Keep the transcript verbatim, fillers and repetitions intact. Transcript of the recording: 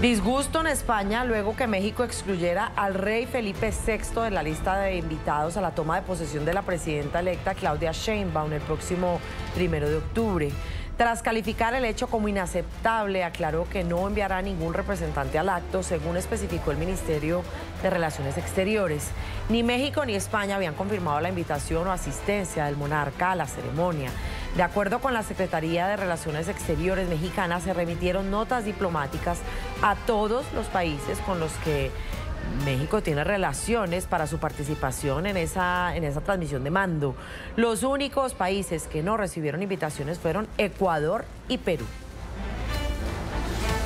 Disgusto en España luego que México excluyera al rey Felipe sexto de la lista de invitados a la toma de posesión de la presidenta electa Claudia Sheinbaum el próximo primero de octubre. Tras calificar el hecho como inaceptable, aclaró que no enviará ningún representante al acto, según especificó el Ministerio de Relaciones Exteriores. Ni México ni España habían confirmado la invitación o asistencia del monarca a la ceremonia. De acuerdo con la Secretaría de Relaciones Exteriores mexicana, se remitieron notas diplomáticas a todos los países con los que México tiene relaciones para su participación en esa, en esa transmisión de mando. Los únicos países que no recibieron invitaciones fueron Ecuador y Perú.